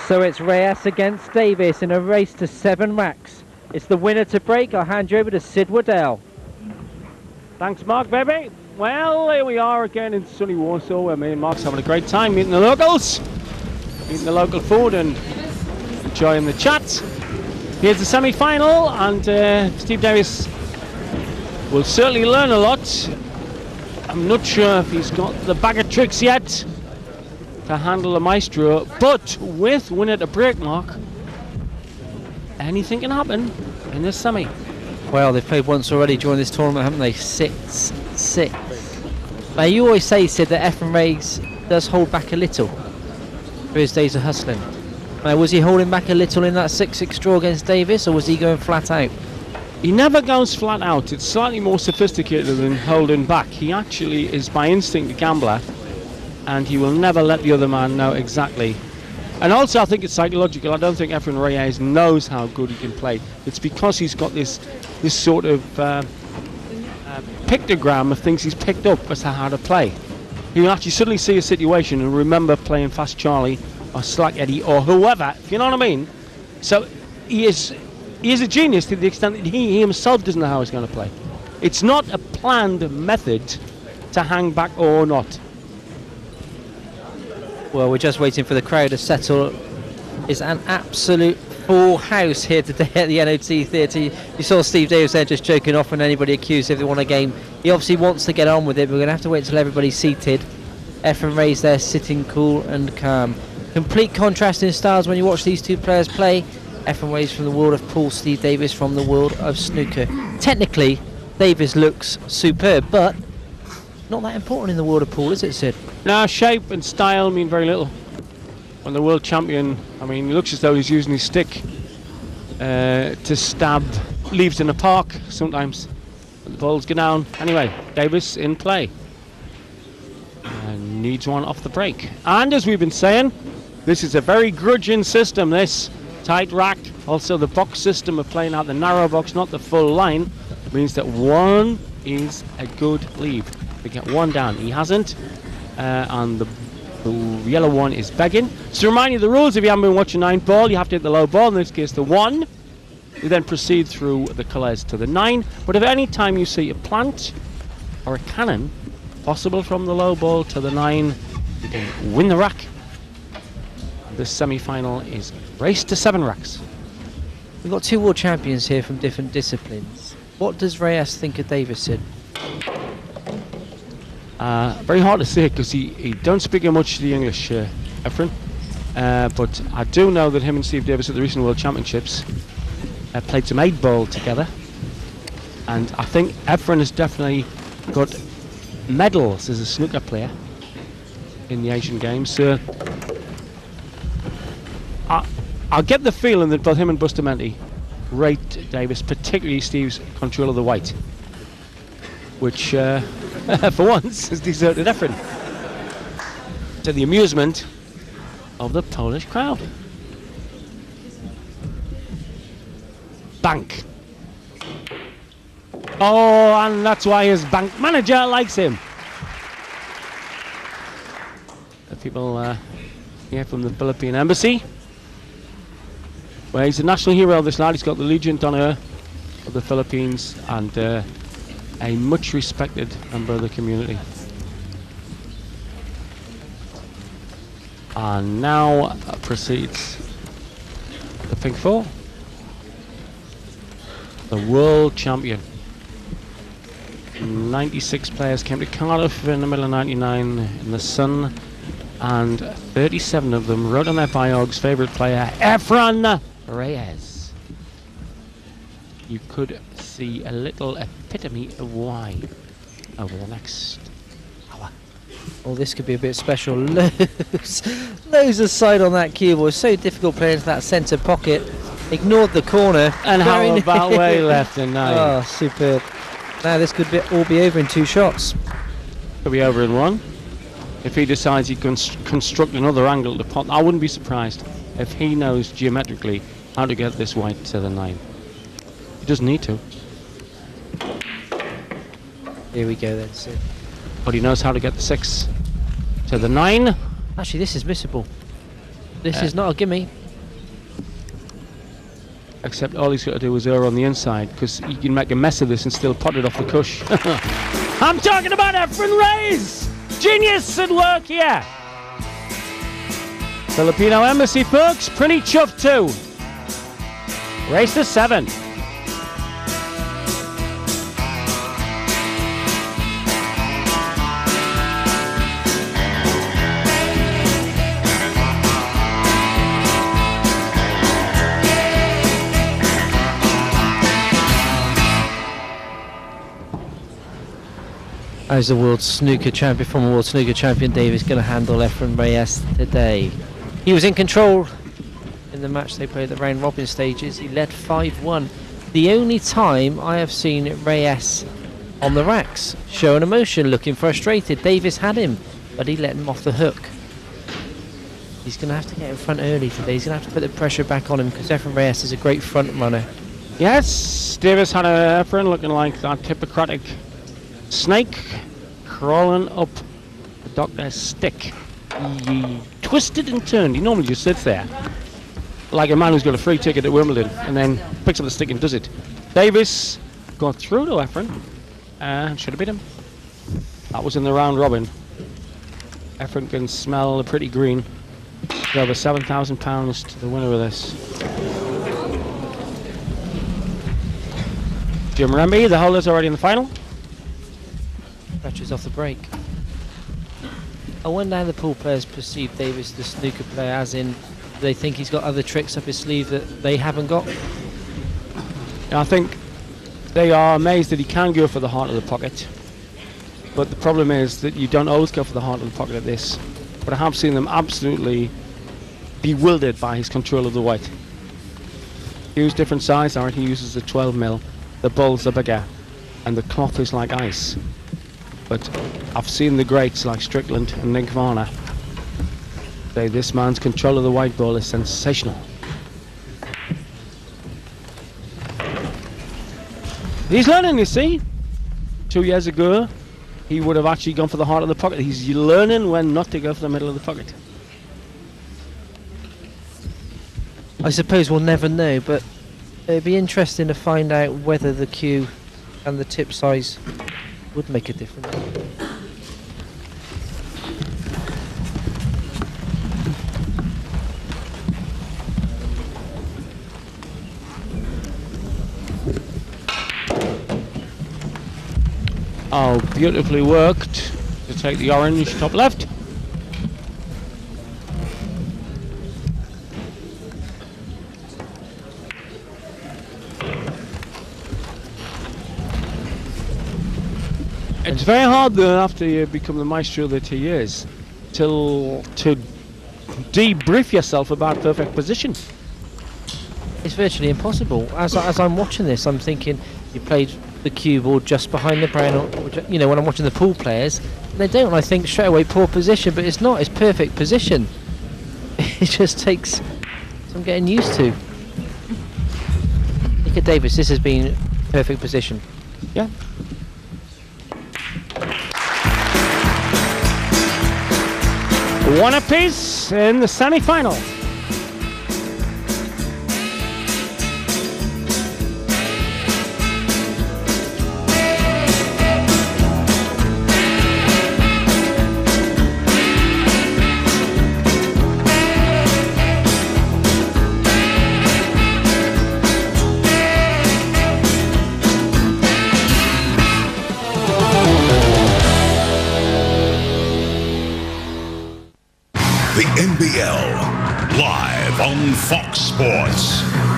So it's Reyes against Davis in a race to 7 racks. It's the winner to break. I'll hand you over to Sid Waddell. Thanks, Mark, baby. Well, here we are again in sunny Warsaw, where me and Mark's having a great time meeting the locals, eating the local food and enjoying the chat. Here's the semi-final, and Steve Davis will certainly learn a lot. I'm not sure if he's got the bag of tricks yet to handle the maestro, but with winner to break, Mark, anything can happen in this semi. Well, they've played once already during this tournament, haven't they? 6-6. Now, you always say, Sid, that Efren Reyes does hold back a little for his days of hustling. Now, was he holding back a little in that 6-6 draw against Davis, or was he going flat out? He never goes flat out. It's slightly more sophisticated than holding back. He actually is by instinct a gambler, and he will never let the other man know exactly. And also, I think it's psychological. I don't think Efren Reyes knows how good he can play. It's because he's got this sort of pictogram of things he's picked up as to how to play. He will actually suddenly see a situation and remember playing Fast Charlie or Slack Eddie or whoever, if you know what I mean. So he is a genius to the extent that he himself doesn't know how he's going to play. It's not a planned method to hang back or not. Well, we're just waiting for the crowd to settle. It's an absolute full house here today at the NOT Theatre. You saw Steve Davis there just joking off when anybody accused if they won a game. He obviously wants to get on with it, but we're going to have to wait until everybody's seated. Efren Reyes there sitting cool and calm. Complete contrast in styles when you watch these two players play. Efren Reyes from the world of pool, Steve Davis from the world of snooker. Technically, Davis looks superb, but not that important in the world of pool, is it, Sid? No, shape and style mean very little. When the world champion, I mean, he looks as though he's using his stick to stab leaves in a park sometimes. The balls go down. Anyway, Davis in play. And needs one off the break. And as we've been saying, this is a very grudging system, this. Tight rack. Also the box system of playing out the narrow box, not the full line, means that one is a good leave. We get one down. He hasn't. And the yellow one is begging. So to remind you of the rules, if you haven't been watching 9 ball, you have to hit the low ball, in this case the 1. You then proceed through the colours to the 9. But if any time you see a plant or a cannon possible from the low ball to the 9, you can win the rack. This semi-final is race to 7 racks. We've got 2 world champions here from different disciplines. What does Reyes think of Davis, Sid? Very hard to say because he don't speak much the English, Efren. But I do know that him and Steve Davis at the recent World Championships played some 8 ball together, and I think Efren has definitely got medals as a snooker player in the Asian Games. So I get the feeling that both him and Bustamante rate Davis, particularly Steve's control of the white, which for once has deserted Efren, to the amusement of the Polish crowd. Bank. Oh, and that's why his bank manager likes him. The people here from the Philippine Embassy, where he's a national hero, this lad. He's got the Legion d'Honneur of the Philippines and a much respected member of the community. And now proceeds the Pink 4. The world champion. 96 players came to Cardiff in the middle of 99 in the sun, and 37 of them wrote on their biogs favourite player, Efren Reyes. You could see a little epitome of why over the next hour. Oh, this could be a bit special. Loads aside on that cue was so difficult playing into that centre pocket. Ignored the corner. And how about way left and 9? Oh, superb. Now this could all be over in 2 shots. Could be over in 1. If he decides he can construct another angle to pot, I wouldn't be surprised if he knows geometrically how to get this white to the 9. He doesn't need to. Here we go then, Sid. But he knows how to get the 6 to the 9. Actually, this is missable. This is not a gimme. Except all he's got to do is err on the inside, because he can make a mess of this and still pot it off the cush. I'm talking about Efren Reyes! Genius at work here! Filipino Embassy folks, pretty chuffed too. Race to 7. How's the world snooker champion, former world snooker champion Davis going to handle Efren Reyes today? He was in control in the match they played at the round robin stages. He led 5-1. The only time I have seen Reyes on the racks showing emotion, looking frustrated. Davis had him, but he let him off the hook. He's going to have to get in front early today. He's going to have to put the pressure back on him, because Efren Reyes is a great front runner. Yes, Davis had a Efren looking like that Hippocratic snake crawling up the doctor's stick. He twisted and turned. He normally just sits there like a man who's got a free ticket at Wimbledon and then picks up the stick and does it. Davis got through to Efren and should have beat him. That was in the round robin. Efren can smell the pretty green. Over £7,000 to the winner of this. Jim Remby, the holder's already in the final. Scratches off the break. I wonder how the pool players perceive Davis, the snooker player, as in, do they think he's got other tricks up his sleeve that they haven't got? I think they are amazed that he can go for the heart of the pocket. But the problem is that you don't always go for the heart of the pocket at this. But I have seen them absolutely bewildered by his control of the white. He uses different size art. He uses the 12mm. The balls are bigger, and the cloth is like ice. But I've seen the greats like Strickland and Nick Varner say this man's control of the white ball is sensational. He's learning, you see. 2 years ago, he would have actually gone for the heart of the pocket. He's learning when not to go for the middle of the pocket. I suppose we'll never know, but it'd be interesting to find out whether the cue and the tip size would make a difference. Oh, beautifully worked to take the orange top left. It's very hard though, after you become the maestro that he is, to debrief yourself about perfect position. It's virtually impossible. As I'm watching this, I'm thinking you played the cue board just behind the brown, or, you know, when I'm watching the pool players, they don't. I think straight away poor position, but it's not. It's perfect position. It just takes some getting used to. Look at Davis. This has been perfect position. Yeah. One apiece in the semi-final. NBL, live on Fox Sports.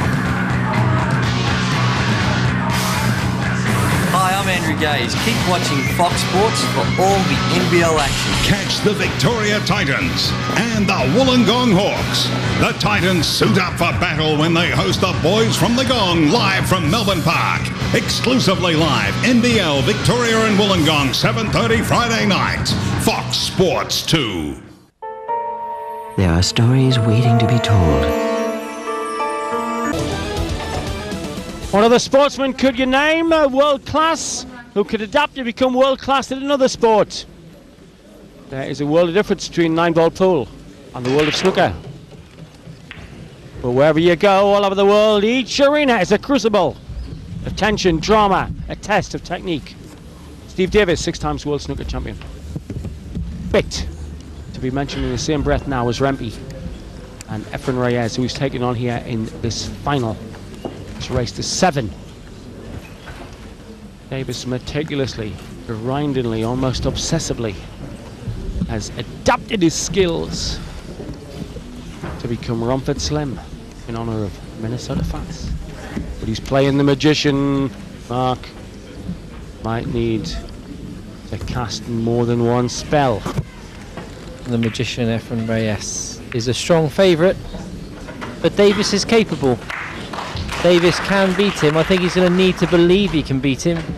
Hi, I'm Andrew Gaze. Keep watching Fox Sports for all the NBL action. Catch the Victoria Titans and the Wollongong Hawks. The Titans suit up for battle when they host the boys from the Gong live from Melbourne Park. Exclusively live, NBL Victoria and Wollongong, 7:30 Friday night. Fox Sports 2. There are stories waiting to be told. What other sportsman could you name? World class, who could adapt to become world class in another sport? There is a world of difference between 9-ball pool and the world of snooker. But wherever you go, all over the world, each arena is a crucible of tension, drama, a test of technique. Steve Davis, 6 times world snooker champion. Fit to be mentioned in the same breath now as Rempe and Efren Reyes, who he's taking on here in this final. It's race to 7. Davis meticulously, grindingly, almost obsessively has adapted his skills to become Romford Slim in honor of Minnesota fans. But he's playing the magician. Mark might need to cast more than one spell. The magician Efren Reyes is a strong favourite, but Davis is capable. Davis can beat him. I think he's going to need to believe he can beat him.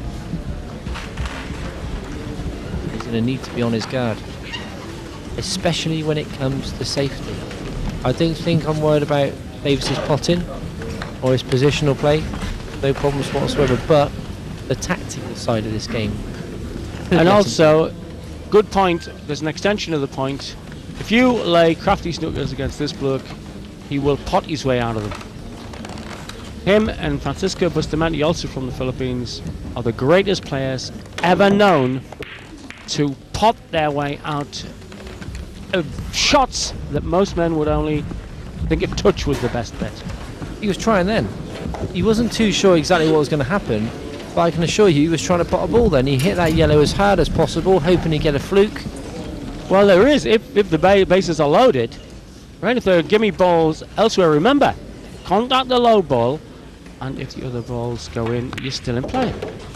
He's going to need to be on his guard, especially when it comes to safety. I don't think I'm worried about Davis's potting or his positional play. No problems whatsoever, but the tactical side of this game. And also, good point, there's an extension of the point. If you lay crafty snookers against this bloke, he will pot his way out of them. Him and Francisco Bustamante, also from the Philippines, are the greatest players ever known to pot their way out of shots that most men would only think a touch was the best bet. He was trying then. He wasn't too sure exactly what was going to happen, but I can assure you he was trying to pot a ball then. He hit that yellow as hard as possible, hoping he'd get a fluke. Well, there is, if the bases are loaded, right? If there are gimme balls elsewhere, remember, contact the low ball, and if the other balls go in, you're still in play.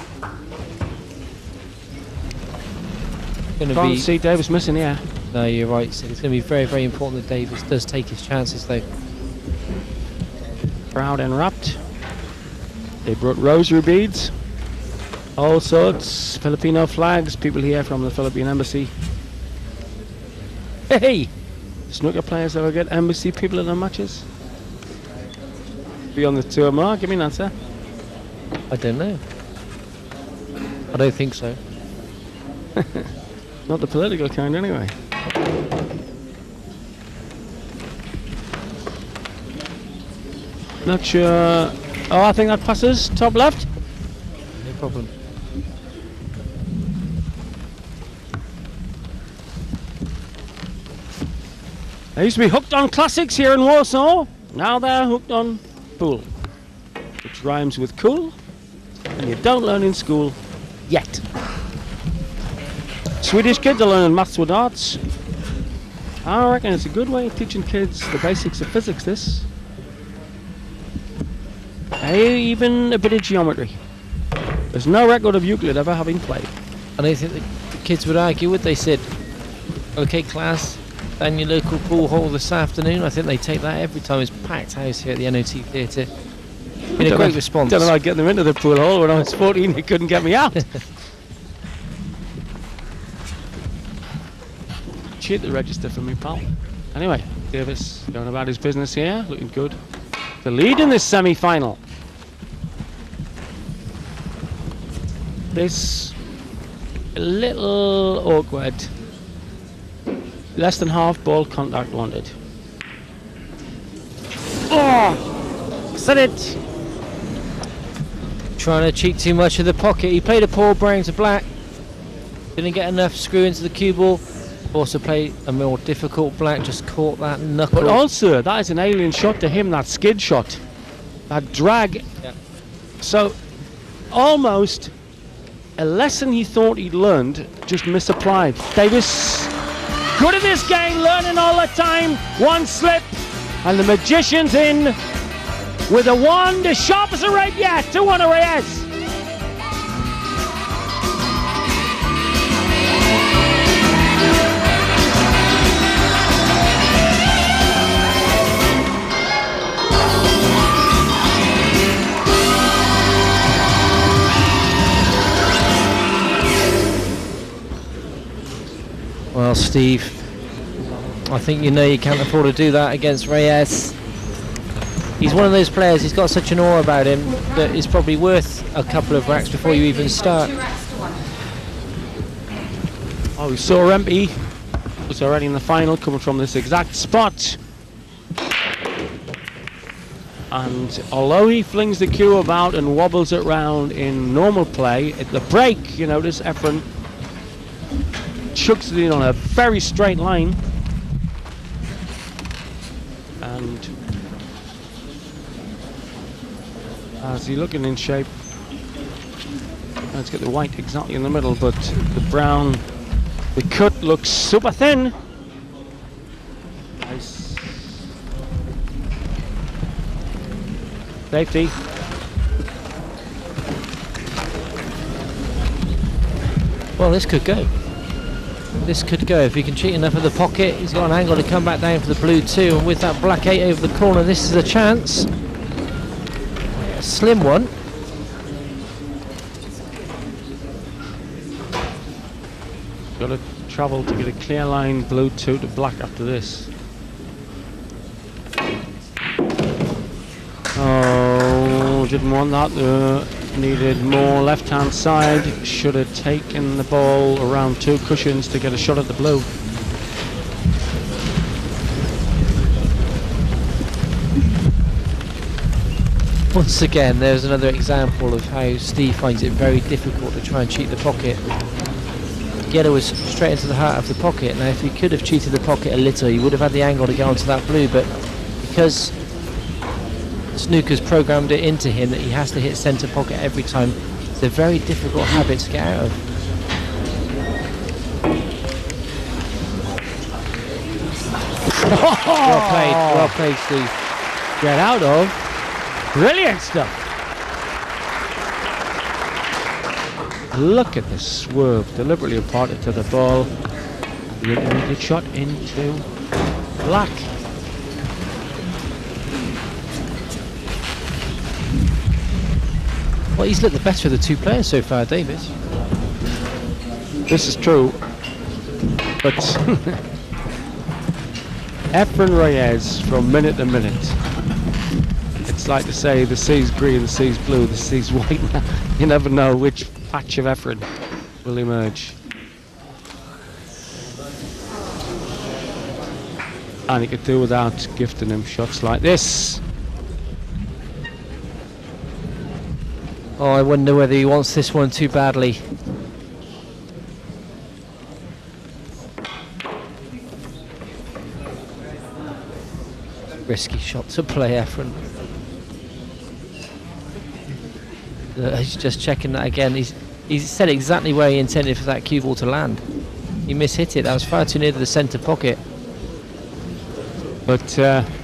Can't see Davis missing here. No, you're right. So it's going to be very, very important that Davis does take his chances, though. Crowd enwrapped. They brought rosary beads, all sorts, Filipino flags, people here from the Philippine embassy. Hey! Snooker players ever get embassy people in their matches? Be on the tour, Mark? Give me an answer. I don't know. I don't think so. Not the political kind, anyway. Not sure. Oh, I think that passes top left. No problem. They used to be hooked on classics here in Warsaw. Now they're hooked on pool, which rhymes with cool, and you don't learn in school yet. Swedish kids are learning maths with arts. I reckon it's a good way of teaching kids the basics of physics, this. Even a bit of geometry. There's no record of Euclid ever having played. And I think the kids would argue, would they? Said, okay class, down your local pool hall this afternoon. I think they take that every time. It's packed house here at the NOT Theatre. Been a great response. Don't know how I'd get them into the pool hall. When I was 14, they couldn't get me out. Cheat the register for me, pal. Anyway, Davis going about his business here, looking good. The lead in this semi-final. This a little awkward. Less than half ball contact wanted. Oh! Said it! Trying to cheat too much of the pocket. He played a poor brown to black. Didn't get enough screw into the cue ball. Also played a more difficult black, just caught that knuckle. But also, that is an alien shot to him, that skid shot. That drag. Yeah. So, almost a lesson he thought he'd learned, just misapplied. Davis, good at this game, learning all the time. One slip, and the magician's in with a wand as sharp as a rapier. 2-1 Reyes. Well, Steve, I think you know you can't afford to do that against Reyes. He's one of those players, he's got such an aura about him that it's probably worth a couple of racks before you even start. Oh, we saw Rempe was already in the final, coming from this exact spot. And although he flings the cue about and wobbles it round in normal play, at the break, you notice Efren chucks it in on a very straight line. And is he looking in shape? Let's get the white exactly in the middle, but the brown, the cut looks super thin. Nice. Safety. Well, this could go. This could go if he can cheat enough of the pocket. He's got an angle to come back down for the blue too, and with that black 8 over the corner, this is a chance. A slim one. Got to travel to get a clear line, blue 2 to black after this. Oh, didn't want that. Needed more left-hand side. Should have taken the ball around 2 cushions to get a shot at the blue. Once again, there's another example of how Steve finds it very difficult to try and cheat the pocket. Yellow was straight into the heart of the pocket. Now, if he could have cheated the pocket a little, he would have had the angle to go onto that blue, but because Snooker's programmed it into him that he has to hit centre pocket every time, it's a very difficult habit to get out of. Well played, Steve. Get out of. Brilliant stuff. Look at the swerve, deliberately imparted to the ball. The intermediate shot into black. Well, he's looked the better of the 2 players so far, David. This is true, but Efren Reyes from minute to minute. It's like to say the sea's green, the sea's blue, the sea's white. You never know which patch of Efren will emerge. And he could do without gifting him shots like this. Oh, I wonder whether he wants this one too badly. Risky shot to play, Efren. He's just checking that again. He's said exactly where he intended for that cue ball to land. He mishit it. That was far too near to the centre pocket. But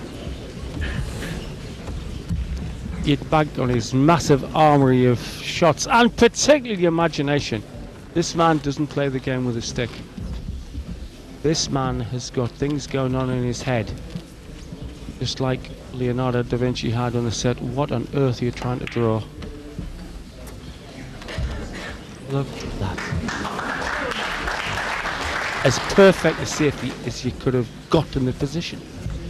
he'd bagged on his massive armoury of shots, and particularly the imagination. This man doesn't play the game with a stick. This man has got things going on in his head. Just like Leonardo da Vinci had on the set. What on earth are you trying to draw? Look at that. As perfect a safety as you could have got in the position.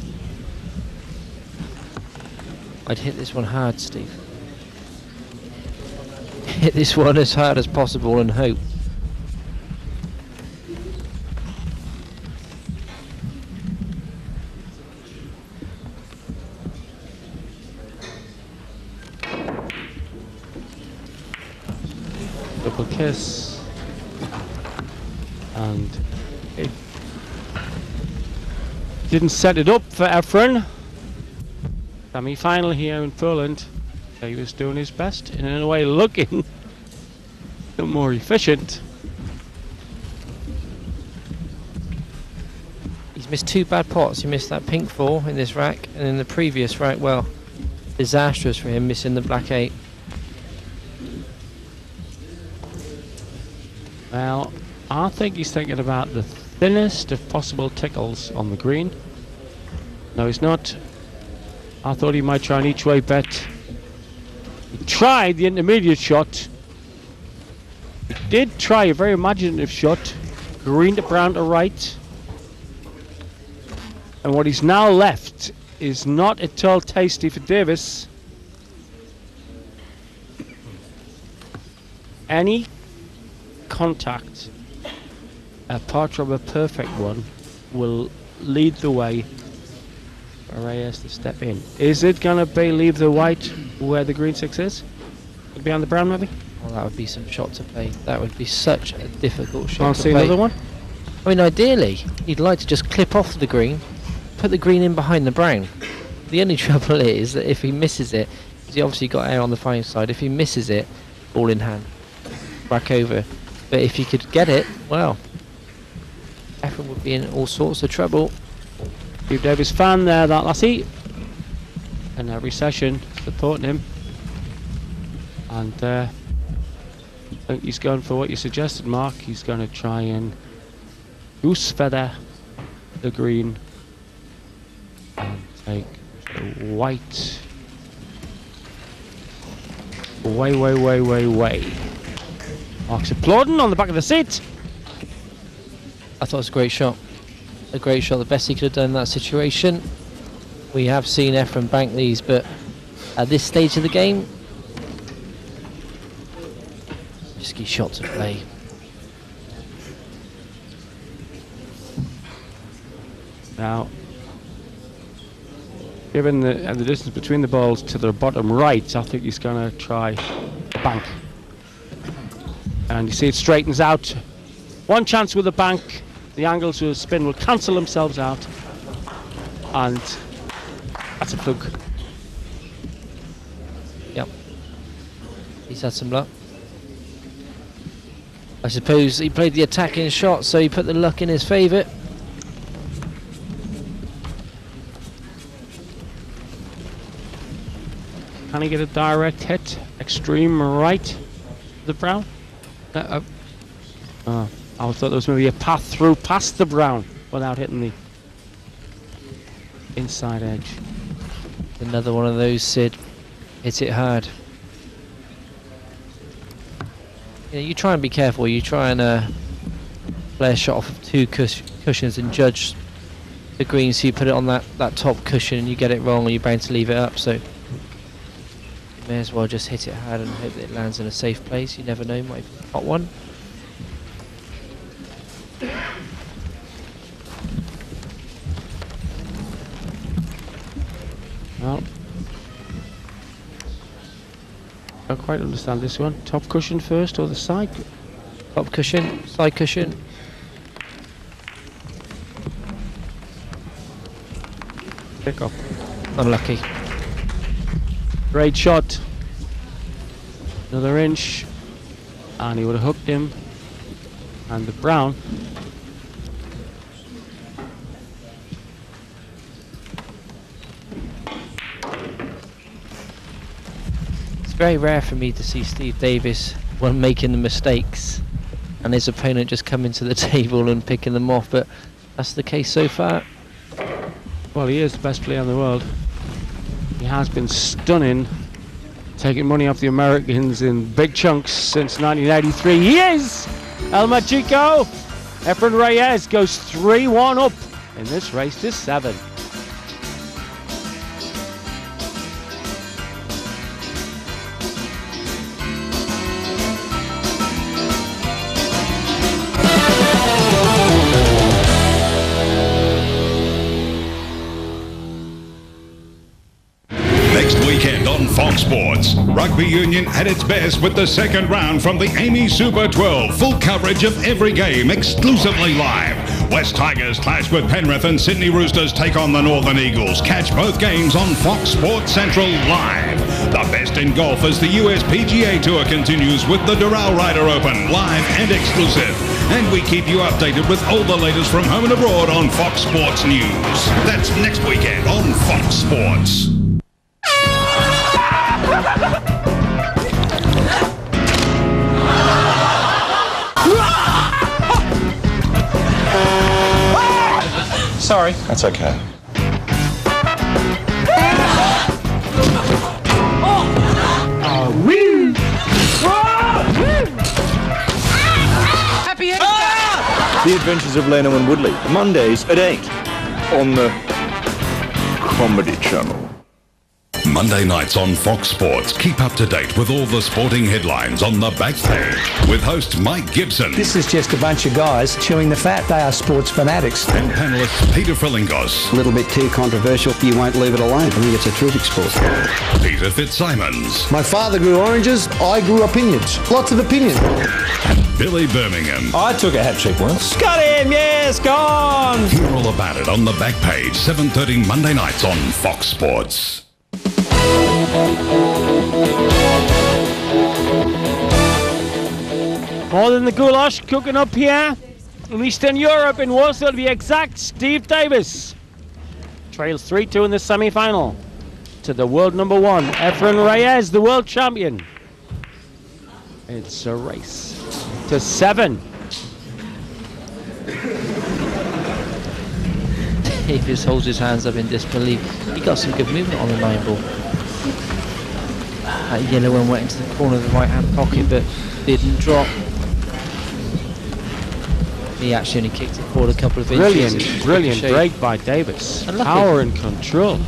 I'd hit this one hard, Steve. Hit this one as hard as possible and hope. Double kiss. And it didn't set it up for Efren. Semi-final here in Poland. He was doing his best, and in a way looking more efficient. He's missed 2 bad pots. He missed that pink 4 in this rack, and in the previous rack, well, disastrous for him missing the black 8. Well, I think he's thinking about the thinnest of possible tickles on the green. No, he's not. I thought he might try an each way bet. He tried the intermediate shot. He did try a very imaginative shot. Green to brown to right. And what he's now left is not at all tasty for Davis. Any contact, apart from a perfect one, will lead the way Reyes to step in. Is it going to be leave the white where the green 6 is? Behind the brown, maybe? Well, that would be some shot to play. That would be such a difficult shot Can't to see play. another one? I mean, ideally, you'd like to just clip off the green, put the green in behind the brown. The only trouble is that if he misses it, because he obviously got air on the fine side, if he misses it, ball in hand, back over. But if he could get it, well, Efren would be in all sorts of trouble. Steve Davis fan there, that lassie. And every session, supporting him. And I think he's going for what you suggested, Mark. He's going to try and goose feather the green and take the white way. Mark's applauding on the back of the seat. I thought it was a great shot. A great shot, the best he could have done in that situation. We have seen Efren bank these, but at this stage of the game, risky shot to play. Now, given the distance between the balls to the bottom right, I think he's going to try bank. And you see it straightens out. One chance with the bank. The angles with the spin will cancel themselves out. And that's a fluke. Yep. He's had some luck. I suppose he played the attacking shot, so he put the luck in his favour. Can he get a direct hit? Extreme right, the brown? I thought there was maybe a path through past the brown without hitting the inside edge. Another one of those, Sid. Hit it hard. You know, you try and be careful. You try and play a shot off of two cushions and judge the green, so you put it on that top cushion and you get it wrong and you're bound to leave it up. So may as well just hit it hard and hope that it lands in a safe place. You never know, might be a hot one. Well, I don't quite understand this one. Top cushion first or the side? Top cushion, side cushion. Pick up. Unlucky. Great shot. Another inch. And he would have hooked him. And the brown. It's very rare for me to see Steve Davis when making the mistakes and his opponent just coming to the table and picking them off, but that's the case so far. Well, he is the best player in the world. He has been stunning, taking money off the Americans in big chunks since 1983. He is! El Machico! Efren Reyes goes 3-1 up in this race to 7. Fox Sports. Rugby Union at its best with the second round from the Amy Super 12. Full coverage of every game exclusively live. West Tigers clash with Penrith and Sydney Roosters take on the Northern Eagles. Catch both games on Fox Sports Central live. The best in golf as the US PGA Tour continues with the Doral Ryder Open live and exclusive. And we keep you updated with all the latest from home and abroad on Fox Sports News. That's next weekend on Fox Sports. Sorry. That's okay. Happy Easter! The Adventures of Leno and Woodley, Mondays at 8 on the Comedy Channel. Monday nights on Fox Sports. Keep up to date with all the sporting headlines on the back page with host Mike Gibson. This is just a bunch of guys chewing the fat. They are sports fanatics. And panellists Peter Frillingos. A little bit too controversial. You won't leave it alone. I think it's a terrific sport. Peter Fitzsimons. My father grew oranges. I grew opinions. Lots of opinions. And Billy Birmingham. I took a hat trick once. Got him, yes, gone! Hear all about it on the back page, 7:30 Monday nights on Fox Sports. More than the goulash cooking up here in Eastern Europe, in Warsaw to be exact. Steve Davis trails 3-2 in the semi-final to the world number 1, Efren Reyes, the world champion. It's a race to 7. Davis holds his hands up in disbelief. He got some good movement on the 9 ball. That yellow one went into the corner of the right hand pocket but didn't drop. He actually only kicked it forward a couple of inches. Brilliant break by Davis. Power and control.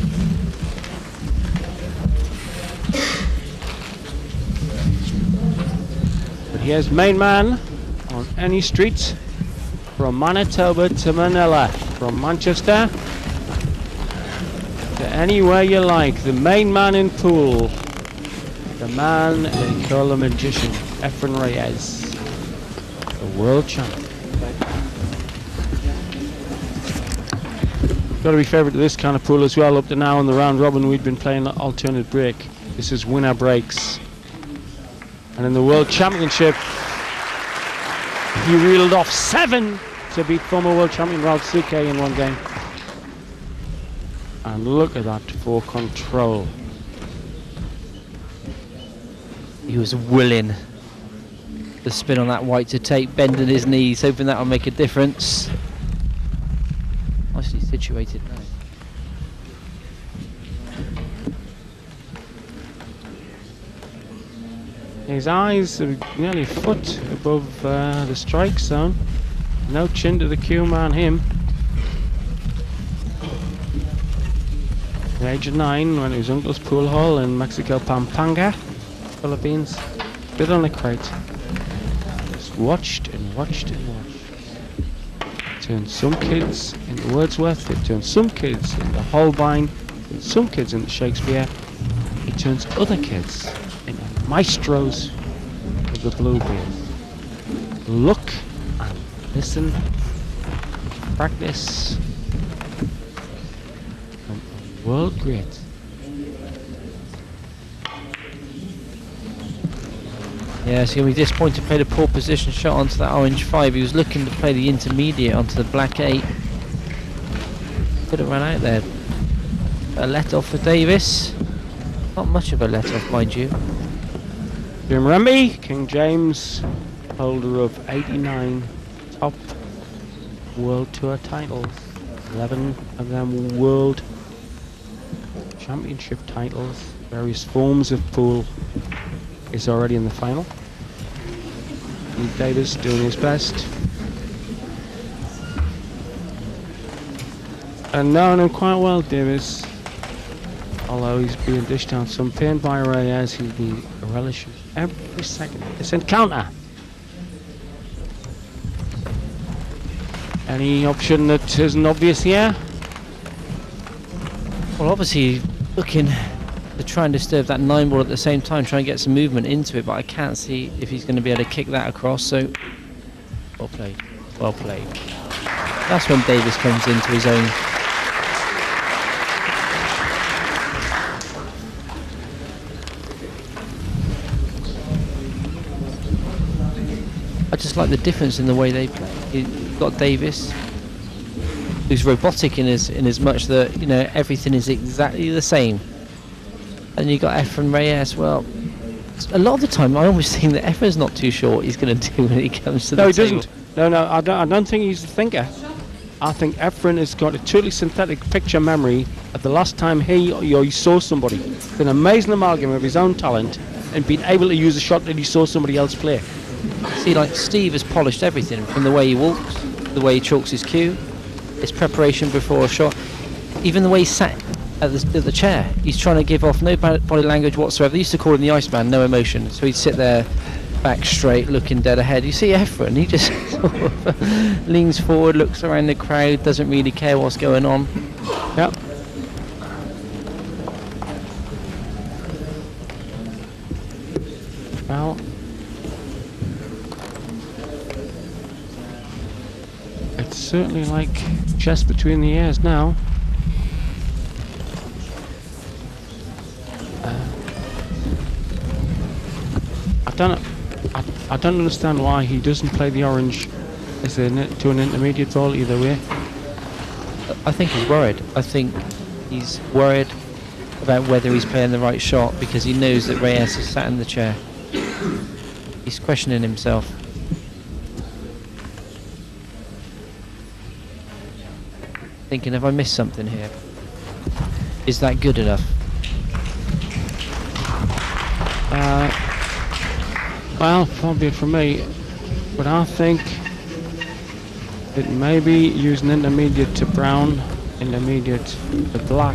But here's main man on any street from Manitoba to Manila, from Manchester to anywhere you like. The main man in pool, the man they call the magician, Efren Reyes, the world champion. Got to be favourite to this kind of pool as well. Up to now in the round robin we've been playing alternate break. This is winner breaks. And in the World Championship he reeled off 7 to beat former world champion Ralph Suke in one game. And look at that for control. He was willing the spin on that white to take, bending his knees, hoping that will make a difference. Nicely situated now. His eyes are nearly a foot above the strike zone. No chin to the cue man, him. At the age of 9, when his uncle's pool hall in Mexico, Pampanga, Philippines, bit on a crate. Just watched and watched and watched. Turned some kids into Wordsworth, it turned some kids into Holbein, and some kids into Shakespeare. He turns other kids into maestros of the Bluebeard. Look and listen, practice, and world great. Yeah, so he'll be disappointed to play the poor position shot onto that orange 5. He was looking to play the intermediate onto the black 8. Could have run out there. A let off for Davis. Not much of a let off, mind you. Jim Remby, King James, holder of 89 top World Tour titles. 11 of them World Championship titles. Various forms of pool. Is already in the final. Steve Davis doing his best. And knowing him quite well, Davis, although he's being dished out some pain by Reyes, he'll be relishing every second of this encounter. Any option that isn't obvious here? Well, obviously looking to try and disturb that 9 ball at the same time, try and get some movement into it, but I can't see if he's going to be able to kick that across, so well played, well played. That's when Davis comes into his own. I just like the difference in the way they play. You've got Davis, who's robotic in as much that, you know, everything is exactly the same. And you got Efren Reyes. Well, a lot of the time I always think that Efren's not too sure what he's going to do when he comes to the table. No, he doesn't. No, I don't think he's a thinker. I think Efren has got a totally synthetic picture memory of the last time he saw somebody. It's an amazing amalgam of his own talent and being able to use a shot that he saw somebody else play. See, like Steve has polished everything from the way he walks, the way he chalks his cue, his preparation before a shot, even the way he sat at the chair. He's trying to give off no body language whatsoever. They used to call him the Iceman, no emotion. So he'd sit there, back straight, looking dead ahead. You see Efren, he just sort of leans forward, looks around the crowd, doesn't really care what's going on. Yep. Well, it's certainly like chest between the ears now. I don't understand why he doesn't play the orange as to an intermediate ball either way. I think he's worried. I think he's worried about whether he's playing the right shot because he knows that Reyes is sat in the chair. He's questioning himself. Thinking, have I missed something here? Is that good enough? Well, probably for me, but I think it may be using intermediate to brown, intermediate to black.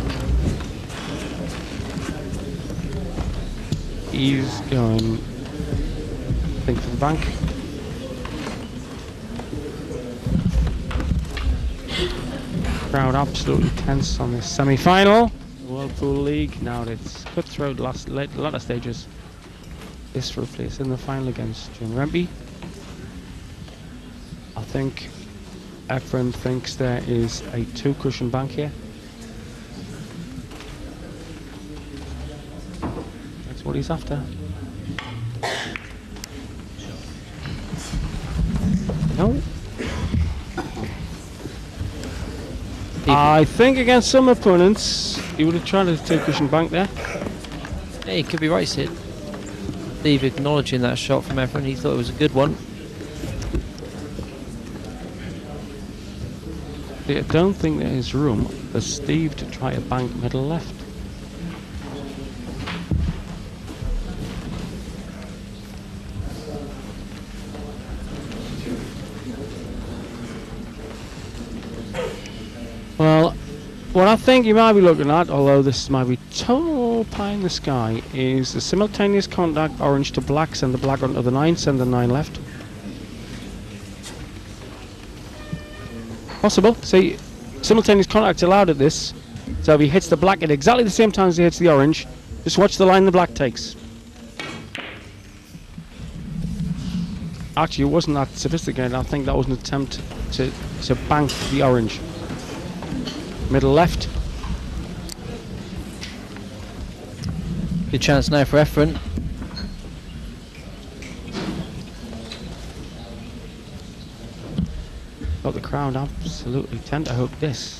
He's going, I think, for the bank. Crowd absolutely tense on this semi-final. Whirlpool League. Now it's cutthroat latter stages. This for a place in the final against Jim Rempe. I think Efren thinks there is a 2-cushion bank here. That's what he's after. No. I think against some opponents he would have tried a 2-cushion bank there. Yeah, he could be right, Sid. Steve acknowledging that shot from Efren, he thought it was a good one. I don't think there is room for Steve to try a bank middle left. Well, what I think you might be looking at, although this might be total pie in the sky, is the simultaneous contact orange to black, send the black onto the 9, send the 9 left. Possible. See, simultaneous contact allowed at this, so if he hits the black at exactly the same time as he hits the orange, just watch the line the black takes. Actually, it wasn't that sophisticated. I think that was an attempt to bank the orange. Middle left. Good chance now for Efren. Got the crowd absolutely tenterhook this.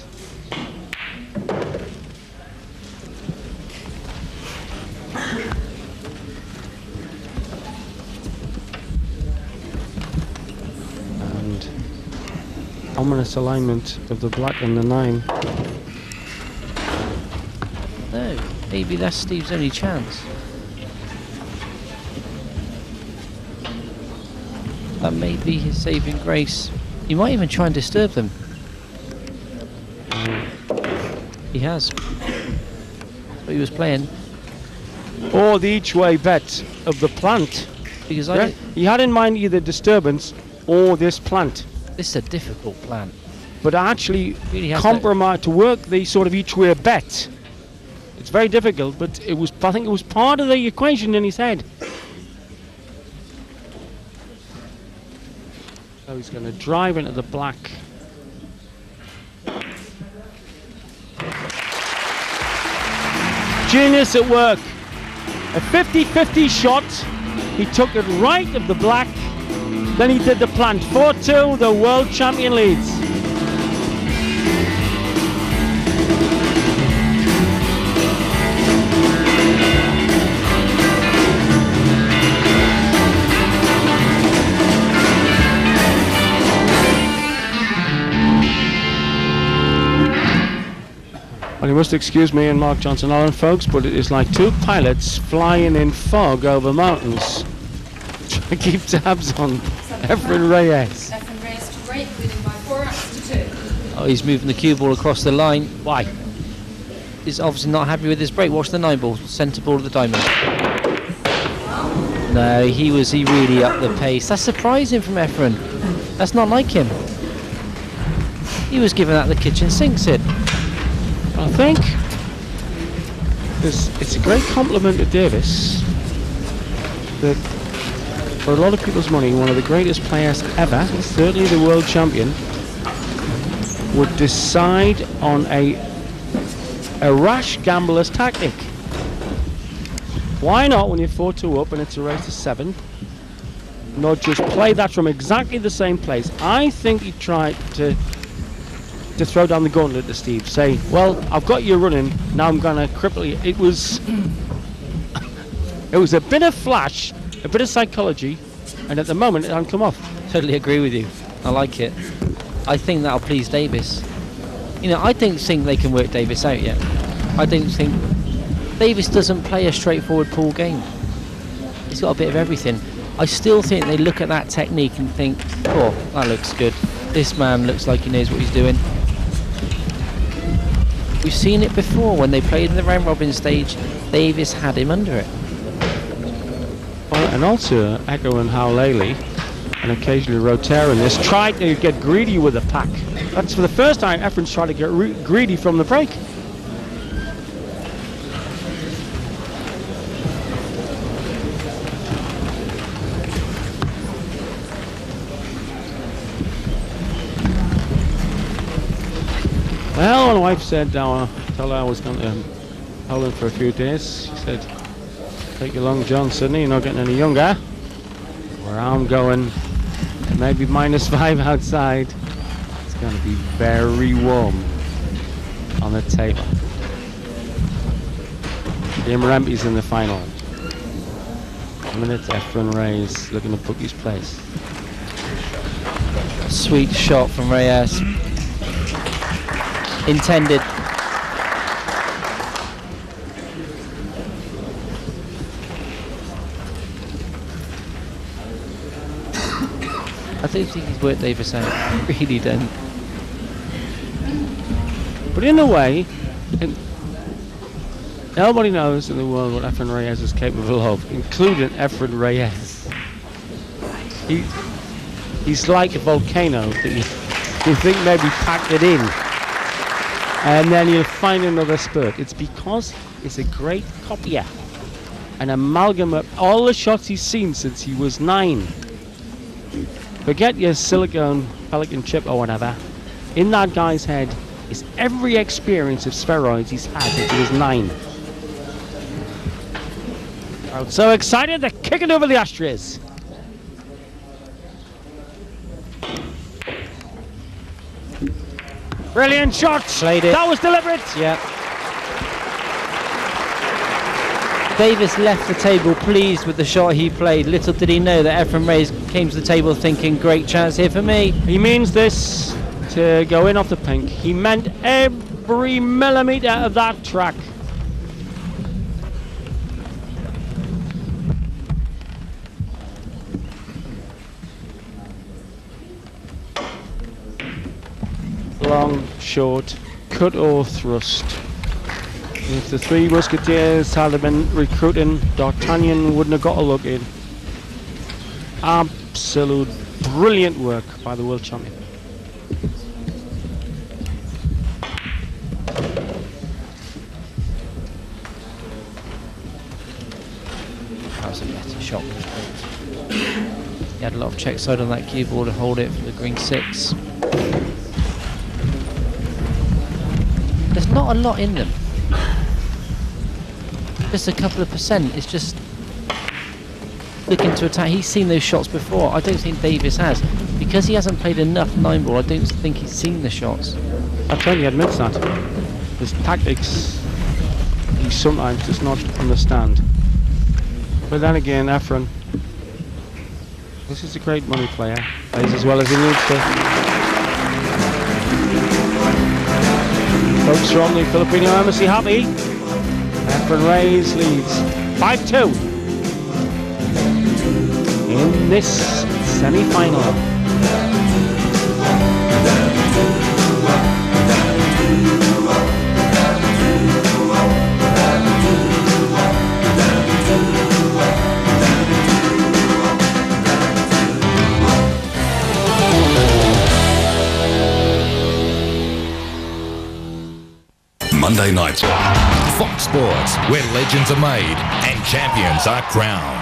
And ominous alignment of the black and the 9. No, maybe that's Steve's only chance. That may be his saving grace. You might even try and disturb them. He has. That's what he was playing. Or the each-way bet of the plant. Because Yeah? He had in mind either disturbance or this plant. this is a difficult plan. But actually Really has compromise to work the sort of each-way bet. It's very difficult, but it was. I think it was part of the equation in his head. So he's going to drive into the black. Genius at work. A 50-50 shot. He took it right of the black. Then he did the plant. 4-2, the world champion leads. Well, you must excuse me and Mark Johnson Allen, folks, but it is like two pilots flying in fog over mountains. Trying to keep tabs on Efren Reyes. Efren Reyes to break, leading by 4 runs to 2. Oh, he's moving the cue ball across the line. Why? is obviously not happy with his break. Watch the 9 ball, centre ball of the diamond. No, he really upped the pace. That's surprising from Efren. That's not like him. He was giving that the kitchen sink, Sid. I think it's a great compliment to Davis that for a lot of people's money, one of the greatest players ever, certainly the world champion, would decide on a rash gambler's tactic. Why not, when you're 4-2 up and it's a race to 7, not just play that from exactly the same place? I think he tried to throw down the gauntlet to Steve, say, well, I've got you running, now I'm going to cripple you. It was a bit of flash, a bit of psychology, and at the moment it hasn't come off. Totally agree with you. I like it. I think that'll please Davis. You know, I don't think they can work Davis out yet. I don't think Davis doesn't play a straightforward pool game. He's got a bit of everything. I still think they look at that technique and think, oh, that looks good. This man looks like he knows what he's doing. We've seen it before when they played in the round robin stage. Davis had him under it. Well, and also echoing how Laley and occasionally Rotera in this tried to get greedy with the pack. That's for the first time Efren's tried to get greedy from the break. Well, my wife said, told her I was going to hold him for a few days. She said, take you along, John, Sydney, you're not getting any younger. Where I'm going, maybe -5 outside. It's going to be very warm on the table. Jim Rempe's in the final. A minute, Efren Reyes looking to book his place. Sweet shot from Reyes. Intended. I don't think he's worked Davis out. Really don't. But in a way, nobody knows in the world what Efren Reyes is capable of, including Efren Reyes. He's like a volcano that you think maybe packed it in, and then you'll find another spurt. It's because he's a great copier, an amalgam of all the shots he's seen since he was 9. Forget your silicone pelican chip or whatever. In that guy's head is every experience of spheroids he's had since he was 9. I'm so excited, they're kicking over the ashtrays. Brilliant shots. Played it. That was deliberate. Yeah. Davis left the table pleased with the shot he played. Little did he know that Efren Reyes came to the table thinking, great chance here for me. He means this to go in off the pink. He meant every millimetre of that track. Long, short, cut or thrust. If the Three Musketeers had been recruiting, D'Artagnan wouldn't have got a look in. Absolute brilliant work by the world champion. That was a better shot. He had a lot of check side on that cue ball to hold it for the green 6. There's not a lot in them. Just a couple of percent. It's just looking to attack. He's seen those shots before. I don't think Davis has. Because he hasn't played enough 9-ball, I don't think he's seen the shots. I totally admits that. His tactics, he sometimes does not understand. But then again, Efren, this is a great money player. Plays as well as he needs to. Folks from the Filipino Embassy happy. Efren Reyes leads 5-2 in this semi-final. Monday nights. Fox Sports, where legends are made and champions are crowned.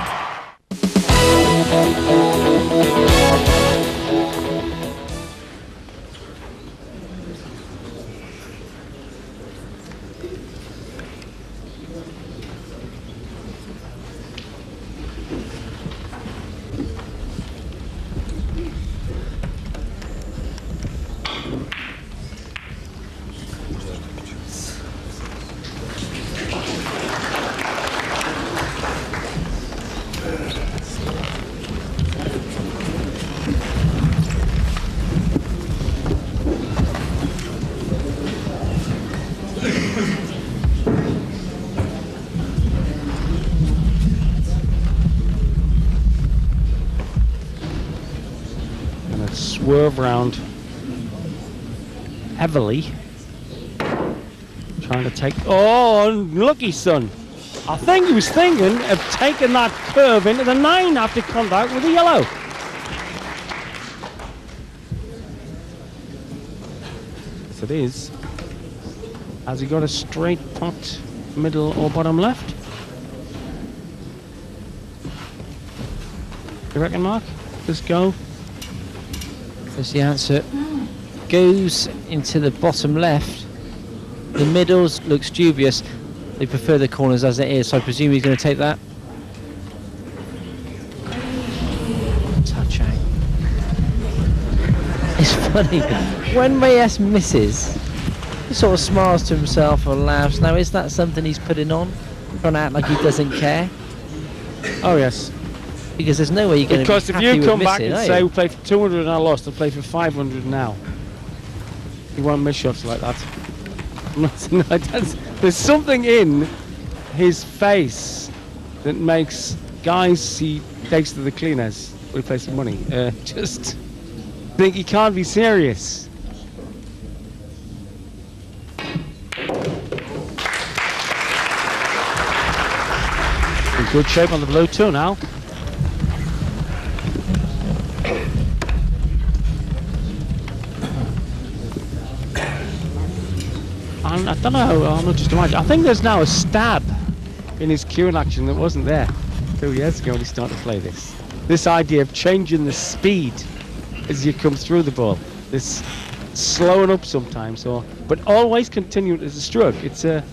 Swerve round heavily, trying to take. Oh, unlucky son! I think he was thinking of taking that curve into the 9 after contact with the yellow. Yes, it is. Has he got a straight pot, middle or bottom left? You reckon, Mark? Just go. There's the answer. Goes into the bottom left. The middles looks dubious. They prefer the corners as it is, so I presume he's going to take that. Touch out. It's funny. When Reyes misses, he sort of smiles to himself or laughs. Now, is that something he's putting on? Trying to act like he doesn't care? Oh, yes. Because there's no way you're going to be happy with missing. Because if you come back and say we played for 200 and I lost, I'll play for 500 now. You won't miss shots like that. There's something in his face that makes guys he takes to the cleaners when he plays for money just think he can't be serious. In good shape on the blue too now. And I don't know how much to imagine. I think there's now a stab in his cueing action that wasn't there 2 years ago when he started to play this. This idea of changing the speed as you come through the ball. This slowing up sometimes, but always continuing as a stroke. It's a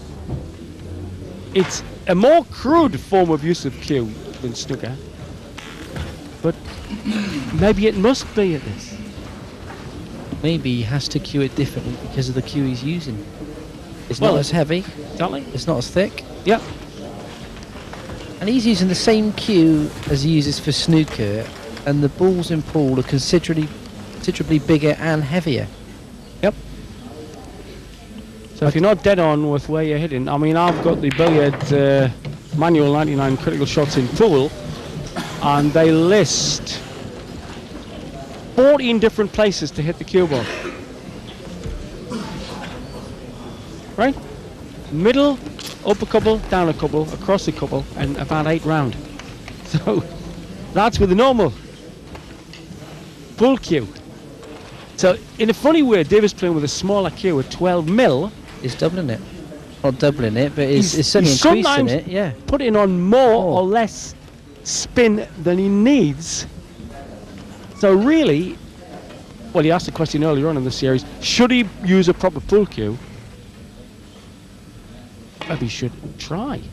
more crude form of use of cue than snooker. But maybe it must be at this. Maybe he has to cue it differently because of the cue he's using. It's not as heavy. Exactly. It's not as thick. Yep. And he's using the same cue as he uses for snooker, and the balls in pool are considerably bigger and heavier. Yep. So if you're not dead on with where you're hitting, I mean, I've got the billiard manual 99 critical shots in pool, and they list 14 different places to hit the cue ball. Right? Middle, up a couple, down a couple, across a couple, and about 8 round. So that's with the normal full cue. So in a funny way, Davis playing with a smaller cue at 12 mil. He's doubling it. Not doubling it, but he's certainly increasing it. Yeah. Putting on more or less spin than he needs. So really, well, he asked a question earlier on in the series, should he use a proper pull cue? Maybe he should try.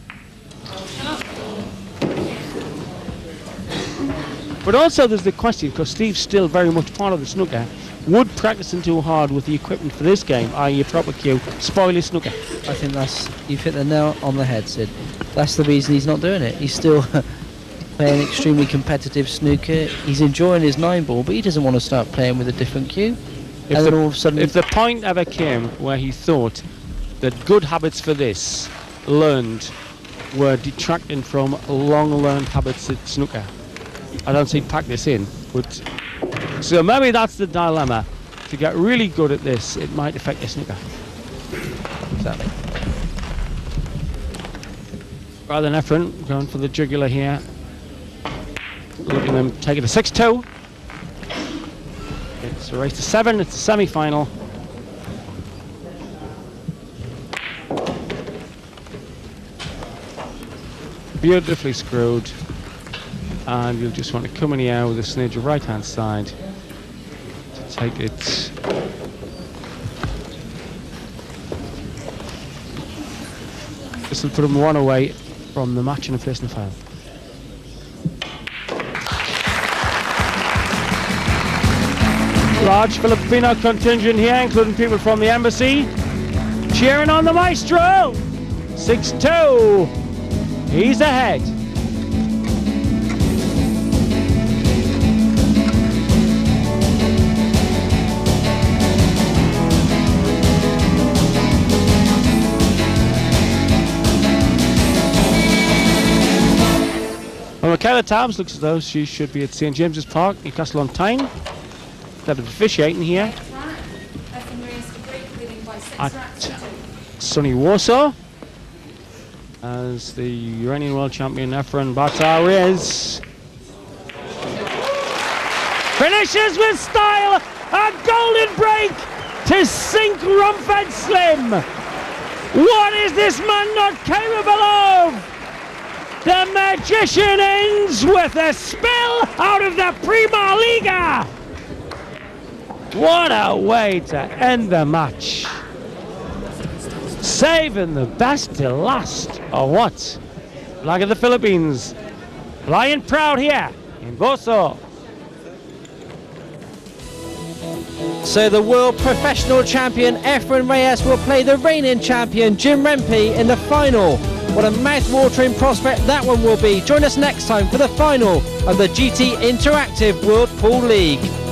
But also there's the question, because Steve's still very much part of the snooker, would practicing too hard with the equipment for this game, i.e. a proper cue, spoil his snooker? I think you've hit the nail on the head, Sid. That's the reason he's not doing it. He's still playing extremely competitive snooker. He's enjoying his 9-ball, but he doesn't want to start playing with a different cue. And then all of a sudden, if the point ever came where he thought that good habits for this learned were detracting from long-learned habits at snooker, I don't see pack this in. But so maybe that's the dilemma. To get really good at this, it might affect your snooker. Exactly. Rather than Efren going for the jugular here, looking them take it to 6-2. It's a race to 7. It's a semi-final. beautifully screwed. And you'll just want to come in here with a snidge of right hand side to take it. This will put them one away from the match in a place in the final. Large Filipino contingent here, including people from the embassy, cheering on the maestro. 6-2. He's ahead. Well, Michaela Tabbs looks as though she should be at St James's Park, Newcastle on Tyne. That is officiating here at sunny Warsaw as the Iranian world champion Efren Reyes finishes with style, a golden break to sink Rumford Slim. What is this man not capable of? The magician ends with a spill out of the Prima Liga. What a way to end the match. Saving the best till last, or what? Flag of the Philippines, flying proud here in Warsaw. So the world professional champion Efren Reyes will play the reigning champion Jim Rempe in the final. What a mouth-watering prospect that one will be. Join us next time for the final of the GT Interactive World Pool League.